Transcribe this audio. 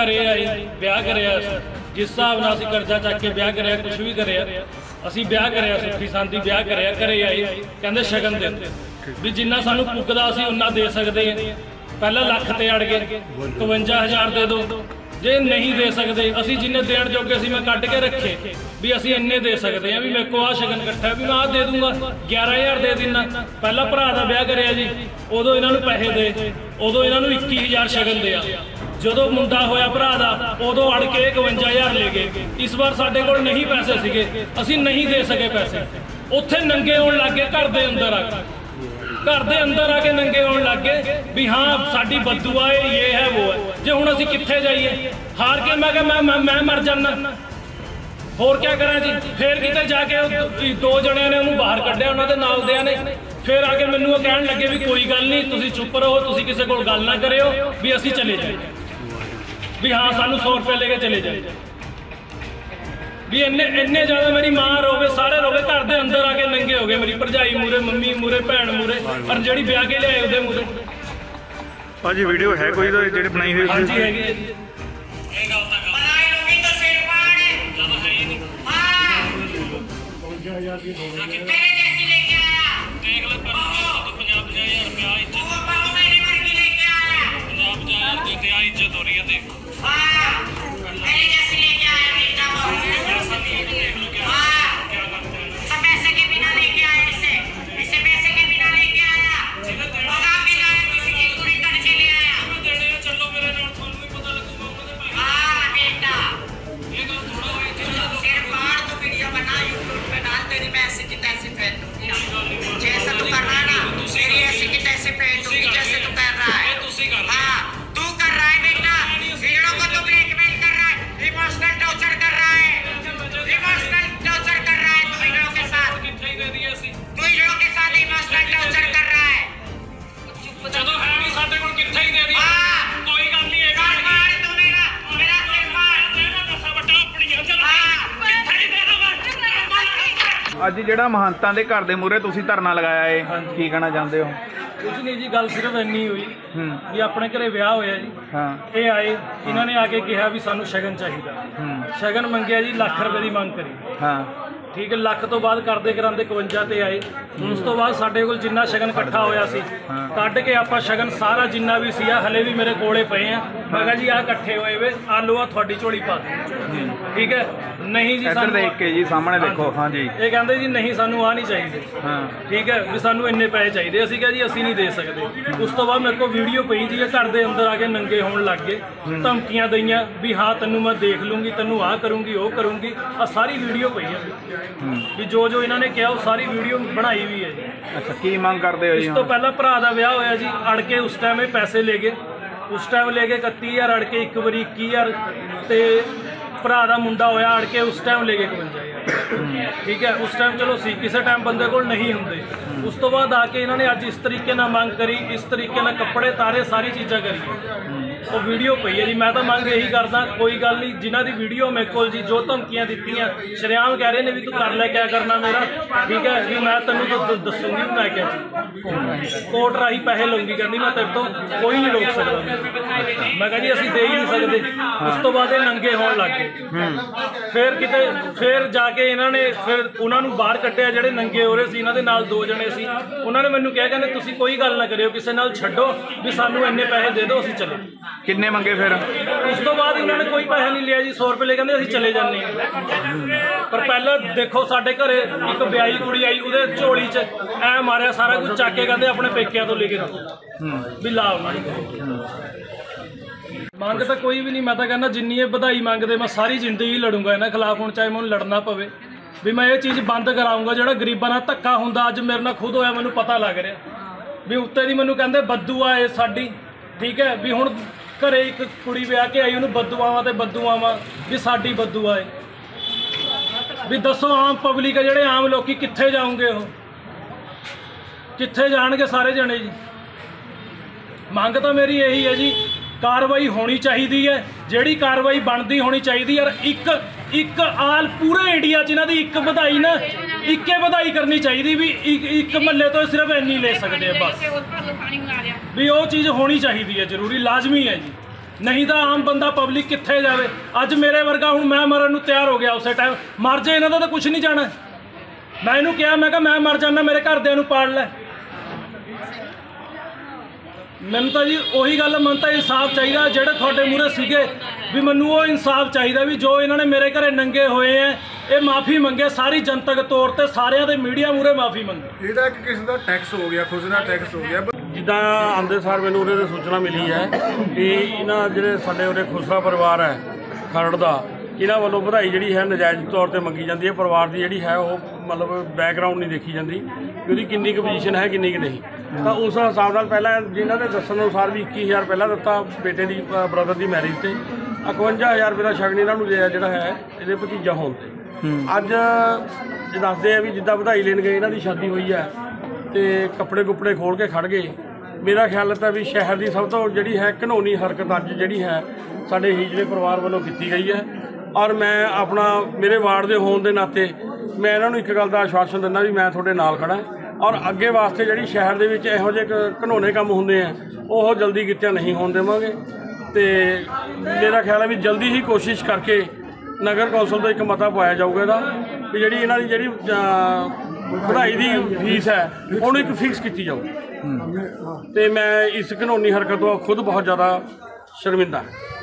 घरे आए ब्याह कराया जिस हिसाब नाल असीं कर्जा चक के ब्याह कराया कुछ भी कराया असीं ब्याह कराया सुखी शांति ब्याह कराया घरे आए कहंदे शगन दे भी जिन्ना सानूं पुगदा असीं उन्ना दे सकदे पहला लख ते अड़ गए 52,000 दे दो जे नहीं दे सकते असीं जिन्ने देण जोगे सी मैं कट के रखे भी असीं इन्ने दे सकते हैं भी मेरे को आ शगन इकट्ठा भी मैं आ दे दूंगा 11,000 दे देना पहला भरा दा ब्याह करिया जी उदों इन्हां नूं पैसे दे उदों इन्हां नूं 21,000 शगन दिया जदों मुंडा होया भरा दा उदों अड़ के 52,000 ले गए इस बार साडे कोल नहीं पैसे सीगे असीं नहीं दे सके पैसे उत्थे नंगे होण लग गए घर दे अंदर आके घर दे अंदर आके नंगे होण लग गए भी हाँ साडी बददुआ है ये है वो है जे हुण असीं कित्थे जाइए हार के मैं कहा मैं मर जाना होर क्या करा जी फिर किते जाके दो जणियां ने उन्होंने बाहर कढ़िया उन्हां दे नाल दियां ने फिर आके मैनूं कहण लगे भी कोई गल नहीं तुसीं चुप रहो तुसीं किसी कोल गल ना करियो भी असीं चले जाइए भी हाँ सानूं 100 रुपये लेके चले जाइए भी इन्ने ज़्यादा मेरी मां रोवे सारे रोवे घर के अंदर आके नंगे हो गए मेरी भरजाई मूरे मम्मी मूरे भैन मूरे और जी ब्याह के लियाए उहदे मूरे भाजी वीडियो है कोई तो जी बनाई हुई हाँ जी हैगी इज्जत हो रही है ਅੱਜ ਜਿਹੜਾ ਮਹੰਤਾਂ ਦੇ ਘਰ ਦੇ ਮੂਹਰੇ ਤੁਸੀਂ ਧਰਨਾ ਲਗਾਇਆ ਹੈ ਕੀ ਕਹਿਣਾ ਚਾਹੁੰਦੇ ਹੋ कुछ नहीं जी गल सिर्फ इन्नी हुई भी अपने घरे ब्याह होया जी हाँ ये आए इन्होंने आके कहा भी सानू शगन चाहिए शगन मंगया जी लाख रुपए की मांग करी हाँ ठीक है लख तो बाद करते कराते 52 ते आए उस तो बाद साडे कोल जिन्ना शगन इकट्ठा होया सी कढ़ के आपां शगन सारा जिन्ना भी सी हले भी मेरे कोले पे हैं मैं कहा जी आ इकट्ठे होए वे आ लो आ तुहाडी झोली पा ठीक है नहीं जी इधर देख के जी सामने देखो हाँ जी ये कहते जी नहीं सानू आ नहीं चाहिए हाँ ठीक है भी सानू इन्ने पैसे चाहिए असीं कहा जी असीं नहीं दे सकते उस तो बाद मेरे को वीडियो पई जी घर दे अंदर आके नंगे होण लग गए धमकियां दईयां भी हाँ तैनूं मैं देख लूँगी तैनूं आ करूँगी वो करूँगी आ सारी वीडियो पई है भी जो इन्होंने कहा वो सारी वीडियो बनाई हुई है जी अच्छा की मांग करते हो इस तो पहला भरा दा ब्याह होया जी अड़ के उस टाइम ये पैसे ले गए उस टाइम ले गए 31,000 अड़ के एक बारी 21,000 ते भरा दा मुंडा होया अड़ के उस टाइम ले गए 52,000 ठीक है उस टाइम चलो सी किसी टाइम बंदे को नहीं होंगे उस तो बाद आके इन्होंने अज इस तरीके ना मांग करी इस तरीके ना कपड़े तारे सारी चीज़ा करी वो वीडियो पई है जी मैं तो मंग यही करदा कोई गल नहीं जिन्हां दी वीडियो मेरे को जी जो धमकियां दित्तियां शरेआम कह रहे ने भी तू कर ले क्या करना मेरा ठीक है भी मैं तेनों तो दसूंगी मैं क्या जी कोर्ट राही पैसे लूँगी कहनी मैं तेरे तो कोई नहीं रोक सकता मैं कहा जी असीं दे ही नहीं सकते उस तो बाद नंगे होण लग गए फिर किते फिर जाके इन्होंने फिर उन्होंने बाहर कट्टिया ਜਿਹੜੇ नंगे हो रहे सी इन्हां दे नाल दो जने सी उन्होंने मैनूं कहा कहंदे तुसीं कोई गल ना करियो किसी नाल छड्डो भी सानूं इन्ने पैसे दे दो असीं चले किन्ने मंगे फिर उस तो बाद इन्होंने कोई पैसा नहीं लिया जी 100 रुपये ले कहते असीं चले जाने पर पहले देखो साडे घरे एक ब्याही कुड़ी आई उहदे झोली च ऐ मारिया सारा कुछ चक के कहते अपने पेकिਆਂ ਤੋਂ ले के भी ला ਮੰਗ ਤਾਂ ਕੋਈ ਵੀ ਨਹੀਂ मैं तो कहना जिन्नी ये ਵਧਾਈ ਮੰਗਦੇ मैं सारी जिंदगी लड़ूंगा इन्हां खिलाफ ਹੁਣ चाहे मैं लड़ना पवे भी मैं ये चीज़ बंद कराऊंगा जो गरीबां नाल धक्का हुंदा अज मेरे नाल खुद होया मैनूं पता लग रहा भी उत्ते दी मैनूं कहंदे बद्दूआ है साडी ठीक है भी हुण घरे एक कुड़ी ब्याह के आई उन्होंने बद्दुआवां ते बद्दुआवां भी साडी बद्दुआ है भी दसो आम पब्लिक है जिहड़े आम लोग कित्थे जाऊंगे हो कित्थे जाणगे सारे जने जी मंग तो मेरी यही है जी कार्रवाई होनी चाहिए है जिहड़ी कार्रवाई बनती होनी चाहिए यार एक आल पूरे इंडिया च इन्हां दी एक वधाई ना इक्के वधाई करनी चाहिए भी एक महल्ले तो सिर्फ इन्नी ले सकते हैं बस भी वो चीज़ होनी चाहिए है जरूरी लाजमी है जी ਨਹੀਂ ਤਾਂ ਆਮ ਬੰਦਾ ਪਬਲਿਕ ਕਿੱਥੇ ਜਾਵੇ। ਅੱਜ ਮੇਰੇ ਵਰਗਾ ਹੁਣ ਮੈਂ ਮਰਨ ਨੂੰ ਤਿਆਰ ਹੋ ਗਿਆ, ਉਸੇ ਟਾਈਮ ਮਰ ਜੇ, ਇਹਨਾਂ ਦਾ ਤਾਂ ਕੁਝ ਨਹੀਂ ਜਾਣਾ। ਮੈਂ ਇਹਨੂੰ ਕਿਹਾ, ਮੈਂ ਕਿਹਾ ਮੈਂ ਮਰ ਜਾਣਾ, ਮੇਰੇ ਘਰਦਿਆਂ ਨੂੰ ਪਾਲ ਲੈ। ਮੈਨੂੰ ਤਾਂ ਜੀ ਉਹੀ ਗੱਲ, ਮਨ ਤਾਂ ਇਨਸਾਫ ਚਾਹੀਦਾ। ਜਿਹੜੇ ਤੁਹਾਡੇ ਮੂਹਰੇ ਸੀਗੇ ਵੀ ਮੈਨੂੰ ਉਹ ਇਨਸਾਫ ਚਾਹੀਦਾ ਵੀ ਜੋ ਇਹਨਾਂ ਨੇ ਮੇਰੇ ਘਰੇ ਨੰਗੇ ਹੋਏ ਐ, ਇਹ ਮਾਫੀ ਮੰਗੇ ਸਾਰੀ ਜਨਤਕ ਤੌਰ ਤੇ, ਸਾਰਿਆਂ ਦੇ ਮੀਡੀਆ ਮੂਹਰੇ ਮਾਫੀ ਮੰਗੇ। ਇਹਦਾ ਇੱਕ ਕਿਸੇ ਦਾ ਟੈਕਸ ਹੋ ਗਿਆ, ਖੁਦ ਦਾ ਟੈਕਸ ਹੋ ਗਿਆ। ਜਿੱਦਾਂ ਆਉਂਦੇ ਸਾਰ ਮੈਨੂੰ ਉਹਦੇ ਤੋਂ ਸੂਚਨਾ ਮਿਲੀ ਹੈ ਕਿ ਇਹਨਾਂ ਜਿਹੜੇ ਸਾਡੇ ਉਹਦੇ ਖੁਸਰਾ ਪਰਿਵਾਰ ਹੈ ਖਰੜ ਦਾ, ਇਹਨਾਂ ਵੱਲੋਂ ਵਧਾਈ ਜਿਹੜੀ ਹੈ ਨਜਾਇਜ਼ ਤੌਰ ਤੇ ਮੰਗੀ ਜਾਂਦੀ ਹੈ। ਪਰਿਵਾਰ ਦੀ ਜਿਹੜੀ ਹੈ ਉਹ ਮਤਲਬ ਬੈਕਗਰਾਉਂਡ ਨਹੀਂ ਦੇਖੀ ਜਾਂਦੀ ਕਿ ਉਹਦੀ ਕਿੰਨੀ ਕੁ ਪੋਜੀਸ਼ਨ ਹੈ, ਕਿੰਨੀ ਕੁ ਨਹੀਂ। ਤਾਂ ਉਸ ਹਿਸਾਬ ਨਾਲ ਪਹਿਲਾਂ ਜਿਨ੍ਹਾਂ ਦੇ ਦੱਸਣ ਅਨੁਸਾਰ ਵੀ 21,000 ਪਹਿਲਾਂ ਦਿੱਤਾ ਬੇਟੇ ਦੀ ਬ੍ਰਦਰ ਦੀ ਮੈਰਿਜ ਤੇ, 51,000 ਰੁਪਏ ਦਾ ਸ਼ਗਨ ਇਹਨਾਂ ਨੂੰ ਜਿਹੜਾ ਹੈ ਇਹਦੇ ਭਤੀਜਾ ਹੋਣ ਤੇ। ਅੱਜ ਇਹ ਦੱਸਦੇ ਆ ਵੀ ਜਿੱਦਾਂ ਵਧਾਈ ਲੈਣ ਗਏ ਇਹਨਾਂ ਦੀ ਸ਼ਾਦੀ ਹੋਈ ਹੈ ਤੇ ਕੱਪੜੇ ਕੁੱਪੜੇ ਖੋਲ ਕੇ ਖੜ ਗਏ। ਮੇਰਾ ਖਿਆਲ ਹੈ ਵੀ ਸ਼ਹਿਰ ਦੀ ਸਭ ਤੋਂ ਜਿਹੜੀ ਹੈ ਘਿਨੌਣੀ ਹਰਕਤ ਅੱਜ ਜਿਹੜੀ ਹੈ ਸਾਡੇ ਹੀਜੜੇ ਪਰਿਵਾਰ ਵੱਲੋਂ ਕੀਤੀ ਗਈ ਹੈ। ਔਰ ਮੈਂ ਆਪਣਾ ਮੇਰੇ ਵਾਰਡ ਦੇ ਹੋਣ ਦੇ ਨਾਤੇ ਮੈਂ ਇਹਨਾਂ ਨੂੰ ਇੱਕ ਗੱਲ ਦਾ ਆਸ਼ਵਾਸਨ ਦਿੰਦਾ ਵੀ ਮੈਂ ਤੁਹਾਡੇ ਨਾਲ ਖੜਾ ਔਰ ਅੱਗੇ ਵਾਸਤੇ ਜਿਹੜੀ ਸ਼ਹਿਰ ਦੇ ਵਿੱਚ ਇਹੋ ਜਿਹੇ ਘਿਨੌਣੇ ਕੰਮ ਹੁੰਦੇ ਆ ਉਹ ਜਲਦੀ ਕਿਤੇ ਨਹੀਂ ਹੋਣ ਦੇਵਾਂਗੇ। ਤੇ ਮੇਰਾ ਖਿਆਲ ਹੈ ਵੀ ਜਲਦੀ ਹੀ ਕੋਸ਼ਿਸ਼ ਕਰਕੇ ਨਗਰ ਕੌਂਸਲ ਤੋਂ ਇੱਕ ਮਤਾ ਪਾਇਆ ਜਾਊਗਾ ਇਹਦਾ ਵੀ ਜਿਹੜੀ ਇਹਨਾਂ ਦੀ ਜਿਹੜੀ ਵਧਾਈ ਦੀ ਫੀਸ ਹੈ ਉਹਨੂੰ ਇੱਕ ਫਿਕਸ ਕੀਤੀ ਜਾਊ। ਤੇ ਮੈਂ ਇਸ ਘਿਨੌਣੀ ਹਰਕਤ ਤੋਂ ਖੁਦ ਬਹੁਤ ਜ਼ਿਆਦਾ ਸ਼ਰਮਿੰਦਾ ਹਾਂ।